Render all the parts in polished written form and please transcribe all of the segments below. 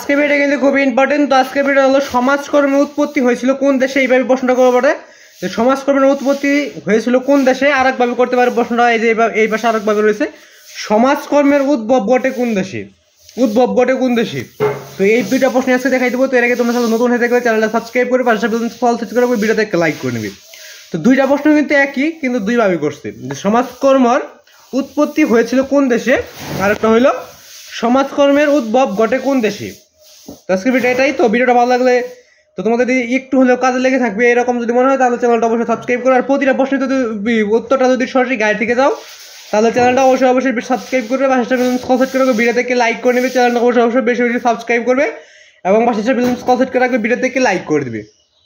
আজকে ভিডিও কিন্তু খুব ইম্পর্টেন্ট। তো আজকে ভিডিও হলো সমাজকর্মের উৎপত্তি হয়েছিল কোন দেশে, এইভাবে প্রশ্নটা করতে পারে যে সমাজকর্মের উৎপত্তি হয়েছিল কোন দেশে। আরেকভাবে করতে পারে প্রশ্নটা, এই যে এই পাশে আরেকভাবে রয়েছে, সমাজকর্মের উদ্ভব ঘটে কোন দেশে, উদ্ভব ঘটে কোন দেশে। তো এই দুইটা প্রশ্ন আজকে দেখাই দেবো। তো এর আগে তোমরা নতুন হয়ে থাকলে চ্যানেলটা সাবস্ক্রাইব করে পাশে ফল সেট করে ভিডিওতে একটা লাইক করে নিবি। তো দুইটা প্রশ্ন কিন্তু একই, কিন্তু দুইভাবে করছে। যে সমাজকর্মের উৎপত্তি হয়েছিল কোন দেশে, আর একটা হইলো সমাজকর্মের উদ্ভব ঘটে কোন দেশে। তো আজকে ভিডিও এটাই। তো ভিডিওটা ভালো লাগলে তো তোমাদের যদি একটু হলেও কাজে লেগে থাকবে এরকম যদি মনে হয়, তাহলে চ্যানেলটা অবশ্যই সাবস্ক্রাইব করো। আর প্রতিটা প্রশ্নের যদি উত্তরটা যদি সরাসরি গাইড থেকে যাও, তাহলে চ্যানেলটা অবশ্যই সাবস্ক্রাইব করবে, পাশে কল সেট করে রাখবে, ভিডিও থেকে লাইক করে নেবে, চ্যানেলটা অবশ্যই বেশি বেশি সাবস্ক্রাইব করবে এবং পাশে কল সেট করে রাখবে, ভিডিও থেকে লাইক করে দিবে।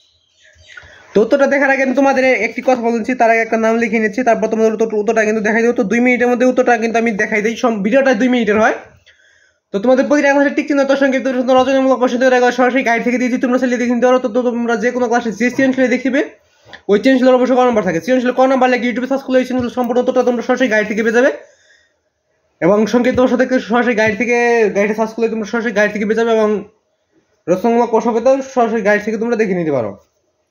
তো উত্তরটা দেখার আগে তোমাদের একটি কথা বলছি, তার আগে একটা নাম লিখে নিচ্ছি, তারপর তোমাদের উত্তরটা কিন্তু দেখাই দেবো। তো 2 মিনিটের মধ্যে উত্তরটা কিন্তু আমি দেখাই দিই। ভিডিওটা 2 মিনিটের হয়। তো তোমাদের প্রতিটা ক্লাসে টিক চিহ্ন, তোর সঙ্গে রচনামূলক প্রশ্ন সরাসরি গাইড থেকে দিয়েছি, তোমরা চাইলে দেখে নিতে পারো। তো তোমরা যে কোনো ক্লাসে যে সৃজনশীল দেখবে ওই সৃজনশীলের অবশ্যই ক নাম্বার থাকে, সৃজনশীল ক নাম্বার লাগে ইউটিউবে সার্চ করলে ওই সৃজনশীল সম্পূর্ণ উত্তরটা তোমরা সরাসরি গাইড থেকে পেয়ে যাবে। এবং সংকেত তোমার সাথে সরাসরি গাইডে সার্চ করলে তোমরা সরাসরি গাইড থেকে পেয়ে যাবে, এবং রচনামূলক প্রশ্ন পেতেও সরাসরি গাইড থেকে তোমরা দেখে নিতে পারো।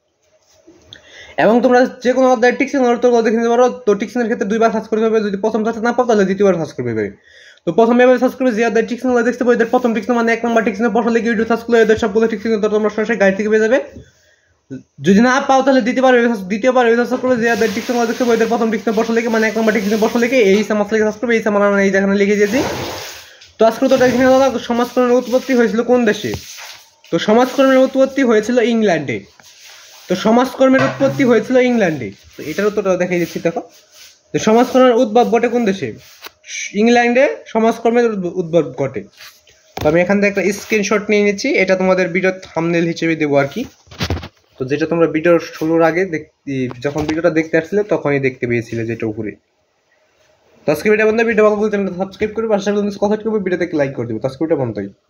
এবং তোমরা যে কোনো অধ্যায়ের টিকচিহ্নের উত্তরগুলো দেখে নিতে পারো। তো টিকচিহ্নের ক্ষেত্রে 2বার সার্চ করতে হবে, যদি প্রথম সার্চ না পাও তাহলে দ্বিতীয়বার সার্চ করবে। তো প্রথম এভাবে সার্চ করবে যে অধ্যায়ের টিকচিহ্নগুলো দেখতে পাবো, এদের প্রথম টিকচিহ্ন মানে 1 নম্বর টিকচিহ্ন প্রশ্ন লিখে ইউটিউব সার্চ করলে এদের সবগুলো টিকচিহ্ন তোমরা সরাসরি গাইড থেকে পেয়ে যাবে। যদি না পাও তাহলে দ্বিতীয়বার সার্চ করবে যে অধ্যায়ের টিকচিহ্নগুলো দেখতে পাবো, এদের প্রথম টিকচিহ্ন প্রশ্ন লিখে মানে 1 নম্বর টিকচিহ্ন প্রশ্ন লিখে এই সামাস লিখে সার্চ করবে, এই সামান মানে এই যেখানে লিখে দিয়েছি। তো আজকে তো দেখে নেওয়া যাক সমাজকর্মের উৎপত্তি হয়েছিল কোন দেশে। তো সমাজকর্মের উৎপত্তি হয়েছিল ইংল্যান্ডে। তো সমাজকর্মের উৎপত্তি হয়েছিল ইংল্যান্ডে। তো এটার উত্তরটা দেখাই দিচ্ছি, দেখো যে সমাজকর্মের উদ্ভব ঘটে কোন দেশে, ইংল্যান্ডে সমাজকর্মের উদ্ভব ঘটে। তো আমি এখান থেকে একটা স্ক্রিনশট নিয়ে নিচ্ছি, এটা তোমাদের ভিডিও থাম্বনেল হিসেবে দেবো আর কি। তো যেটা তোমরা ভিডিওর শুরুর আগে যখন ভিডিওটা দেখতে আসছিলে তখনই দেখতে পেয়েছিলে যেটা উপরে। তো আজকে ভিডিও বন্ধ, ভিডিও ভালো বলতে সাবস্ক্রাইব করবে, পাশে কথা করবে, ভিডিওতে লাইক করে দেবে। তো আজকে ভিডিও বন্ধই।